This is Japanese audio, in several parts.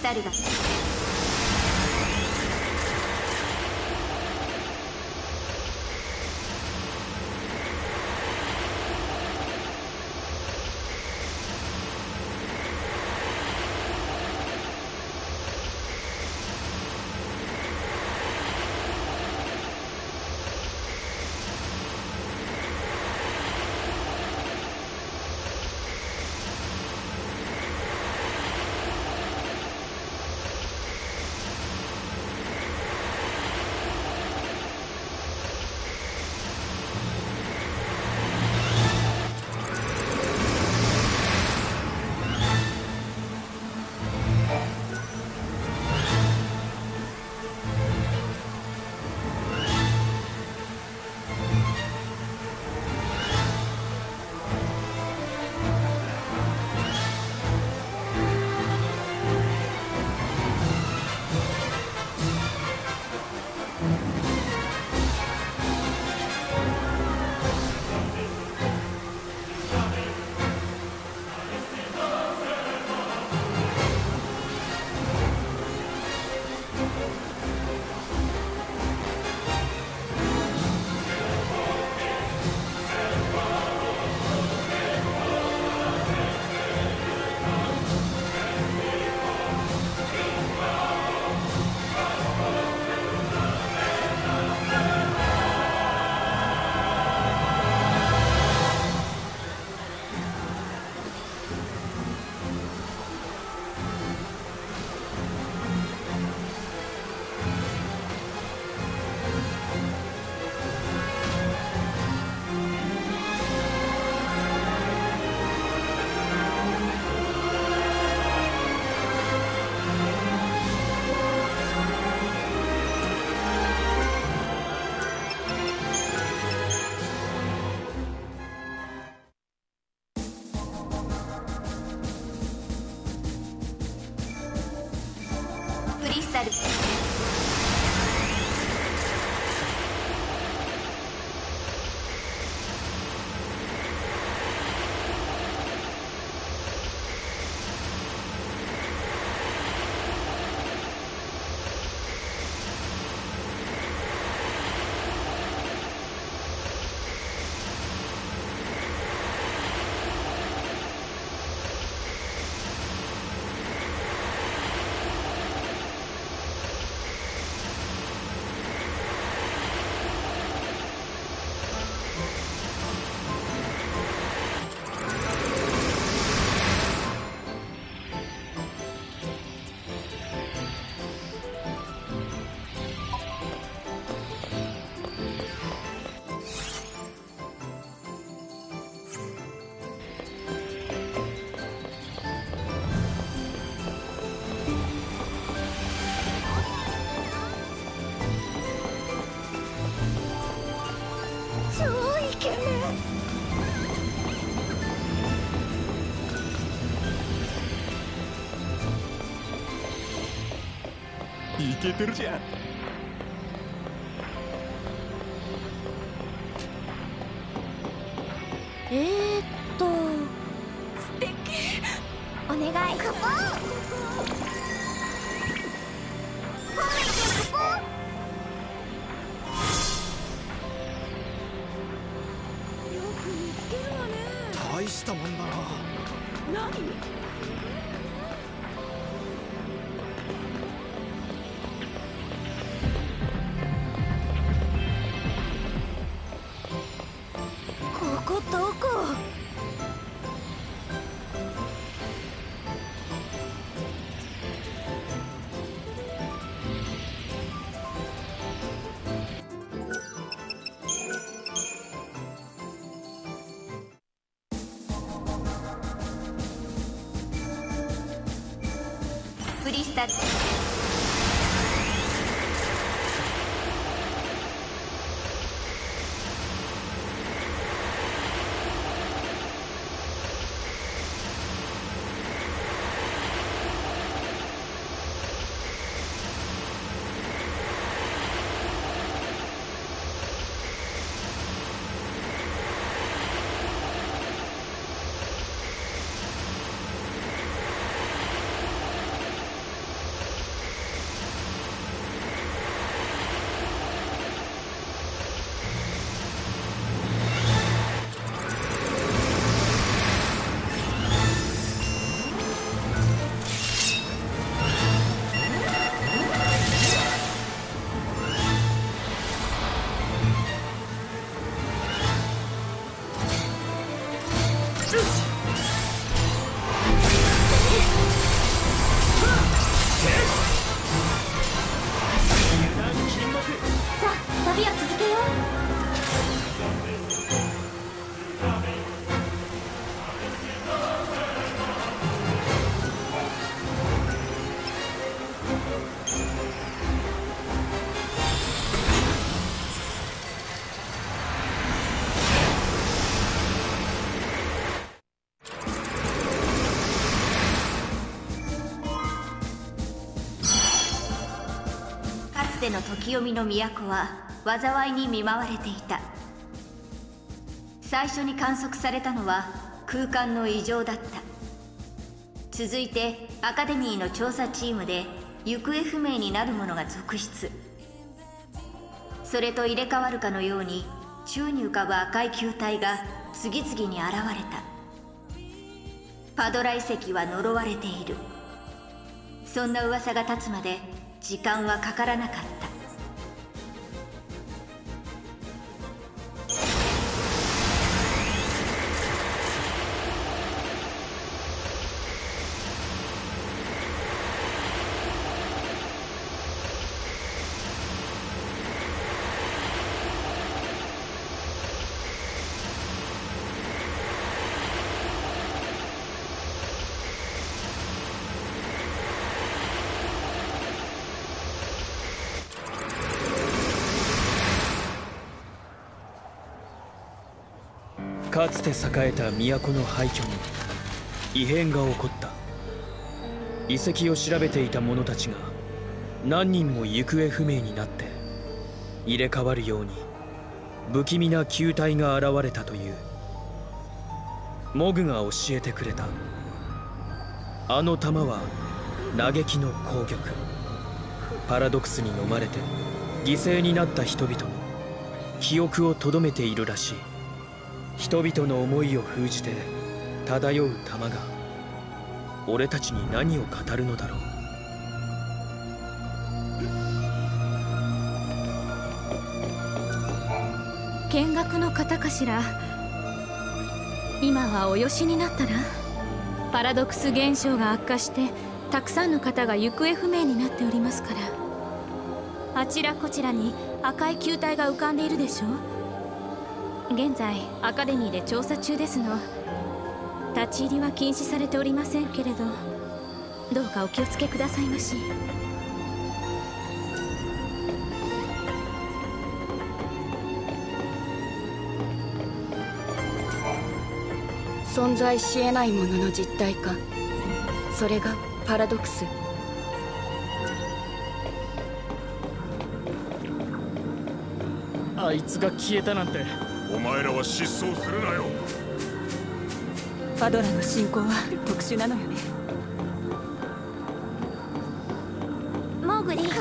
タルだ。 イケてるじゃん。 素敵。お願い。カポー。よく見つけるわね。 大したもんだな。 何？どこ？クリスタル。 つての時読みの都は災いに見舞われていた。最初に観測されたのは空間の異常だった。続いてアカデミーの調査チームで行方不明になる者が続出。それと入れ替わるかのように宙に浮かぶ赤い球体が次々に現れた。パドラ遺跡は呪われている。そんな噂が立つまで時間はかからなかった。 かつて栄えた都の廃墟に異変が起こった。遺跡を調べていた者たちが何人も行方不明になって入れ替わるように不気味な球体が現れたという。モグが教えてくれた。あの弾は嘆きの攻撃。パラドックスに飲まれて犠牲になった人々の記憶をとどめているらしい。人々の思いを封じて漂う玉が俺たちに何を語るのだろう。 見学の方かしら。今はおよしになったら。パラドックス現象が悪化してたくさんの方が行方不明になっておりますから。あちらこちらに赤い球体が浮かんでいるでしょう。現在アカデミーで調査中ですの。立ち入りは禁止されておりませんけれど、どうかお気をつけくださいまし。 存在し得ないものの実体化、それがパラドックス。 あいつが消えたなんて。 お前らは失踪するなよ。 パドラの進行は特殊なのよね。 モーグリー。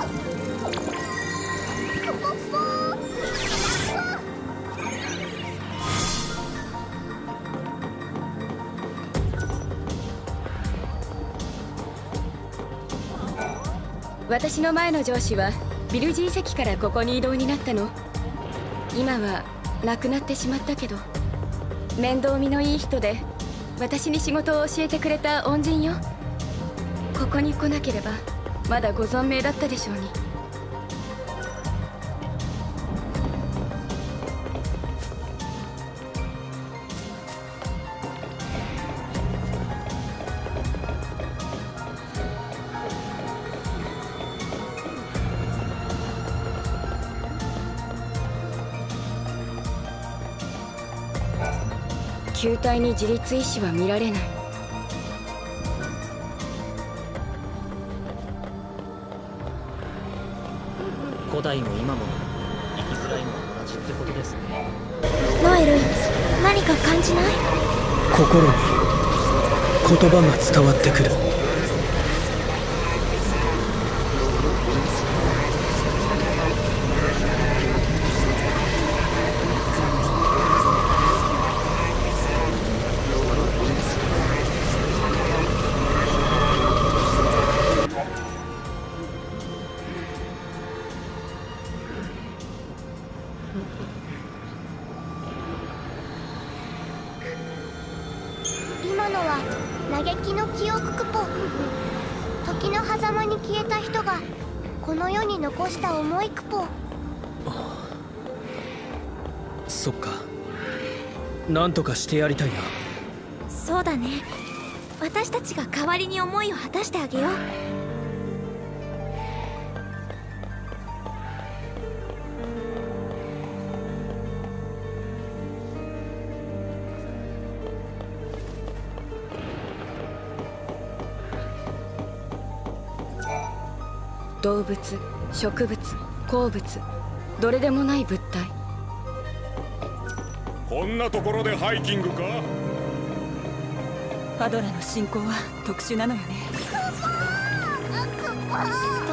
私の前の上司はビルジー跡からここに異動になったの。今は亡くなってしまったけど、面倒見のいい人で私に仕事を教えてくれた恩人よ。ここに来なければまだご存命だったでしょうに。球体に自立意志は見られない。 古代も今も生きづらいのは同じってことですね。 ノエル、何か感じない？ 心に言葉が伝わってくる。 今のは嘆きの記憶クポ。時の狭間に消えた人がこの世に残した思いクポ。 そっか、なんとかしてやりたいな。 そうだね。私たちが代わりに思いを果たしてあげよう。 動物、植物、鉱物、どれでもない物体。 こんなところでハイキングか？ ファドラの信仰は特殊なのよね。